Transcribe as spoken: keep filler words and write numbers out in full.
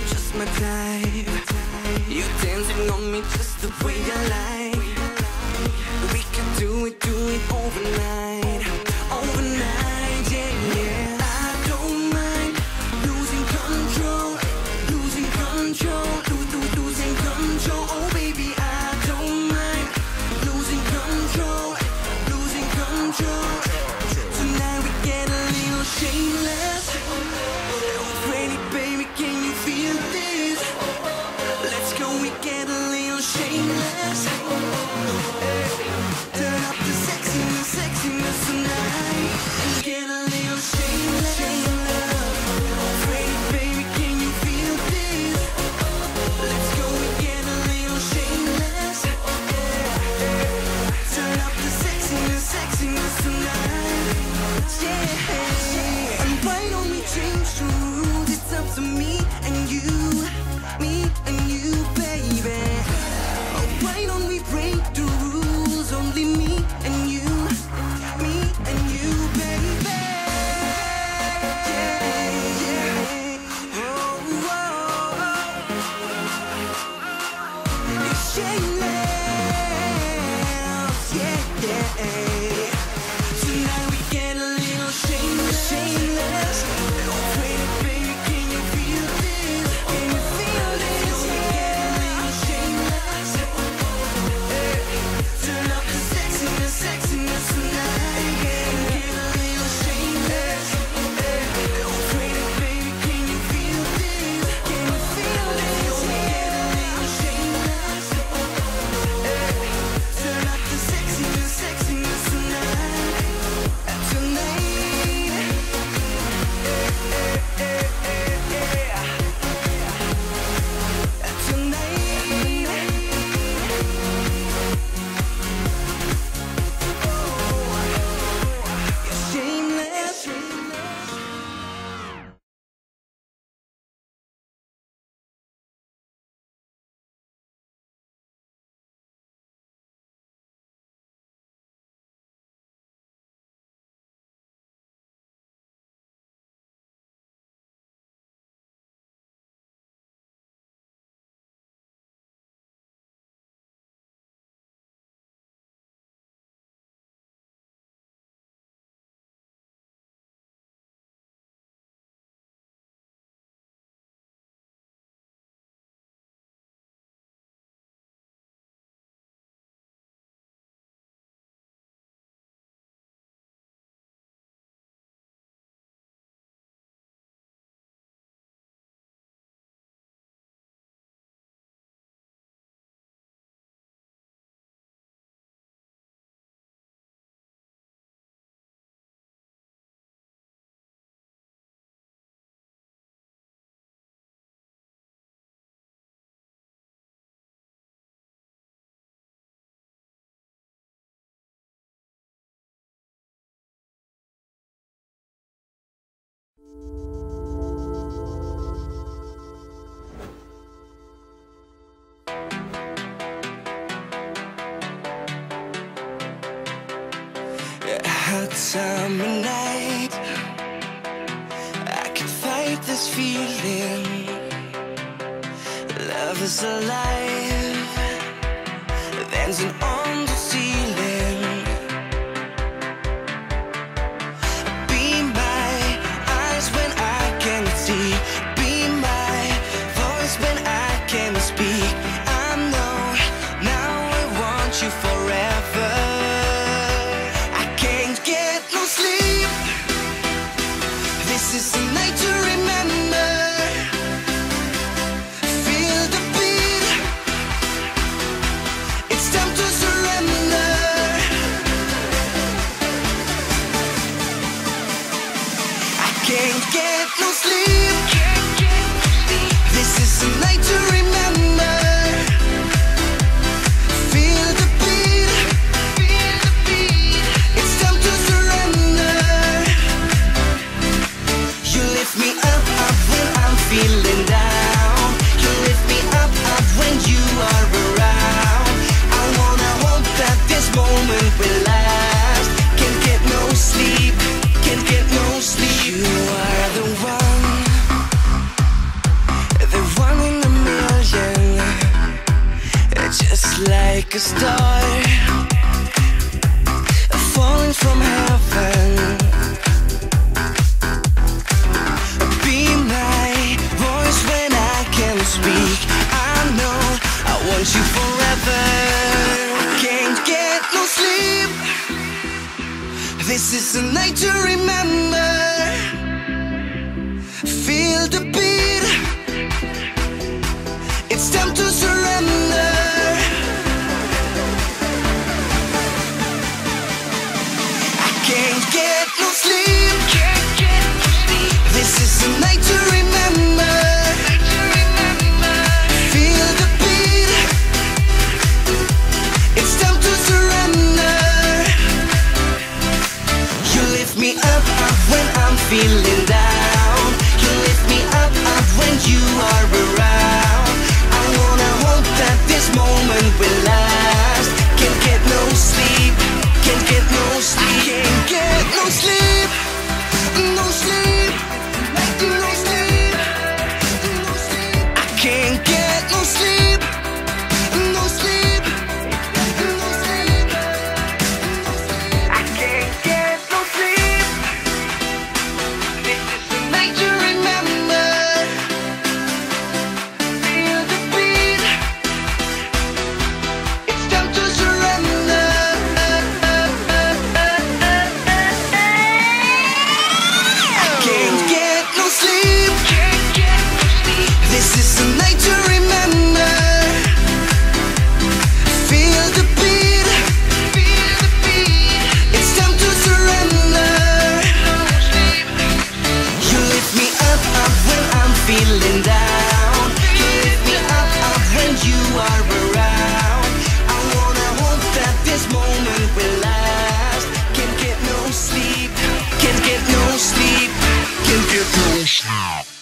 just my type. You're dancing on me just the way I like. We can do it, do it overnight, overnight, yeah, yeah. I don't mind losing control, losing control, lo- lo- losing control. Oh baby, I don't mind losing control, losing control. Tonight we get a little shameless. Oh pretty baby, can you feel this? Let's go, we get a little shameless. Turn up the sexiness, sexiness tonight, and get a little shameless. Pretty baby, can you feel this? Let's go, we get a little shameless. Turn up the sexiness, sexiness tonight. Yeah. And why don't we change the rules? It's up to me and you, me and you, baby. Oh, why don't we break the rules? Only me and you, me and you, baby. Yeah, yeah. Oh, oh. It's shameless. Yeah, yeah. Tonight we get a little shameless, shameless. Oh, pretty baby, can you feel this? Can you feel this? We get a little shameless. Turn up the sexiness, sexiness tonight. Get a little shameless. Oh, pretty baby, can you feel this? Can you feel this? We get a little shameless. Turn up the sexiness, sexiness tonight. Tonight. Hot summer night, I can fight this feeling. Love is alive, dancing on the ceiling. Be my eyes when I can see, be my voice when I can speak. I know now I want you forever. This is a night to remember. Feel the beat. It's time to surrender. I can't get no sleep. This is a night to remember. Feel the beat. It's time to surrender. You lift me up, up when I'm feeling down. You lift me up, up when you are around. I wanna hope that this moment will last. Can't get no sleep, can't get no sleep. You are the one, the one. This is a night to remember. Feel the beat. It's time to surrender. I can't get no sleep. This is a night to remember. Feel the beat. It's time to surrender. You lift me up, up when I'm feeling down. You lift me up, up when you are around. I wanna hope that this moment will last. Can't get no sleep, can't get no sleep. I can't get no sleep, no sleep, no sleep, no sleep. I can't get no sleep, no sleep, no sleep, no sleep. I can't get no sleep. This is the night to remember. Feel the beat. It's time to surrender. I can't get no sleep. This is the night to remember. Feel the beat. It's time to surrender. You lift me up, up when I'm feeling down. You lift me up, up when you are around. I wanna hope that this moment will last. Can't get no sleep, can't get no sleep, can't get no sleep.